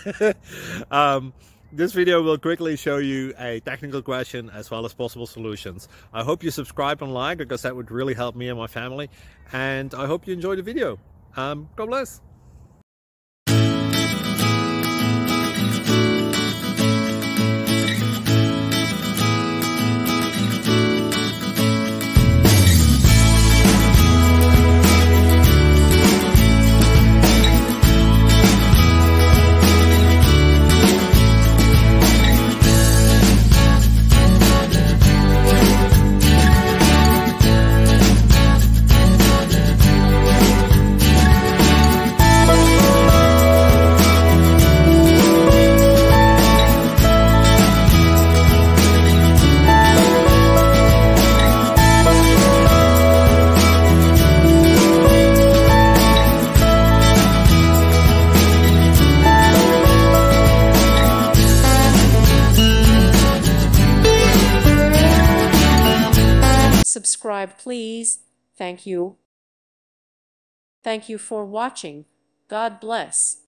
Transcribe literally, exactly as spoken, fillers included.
um, this video will quickly show you a technical question as well as possible solutions. I hope you subscribe and like, because that would really help me and my family. And I hope you enjoy the video. Um, God bless. Subscribe, please. Thank you. Thank you for watching. God bless.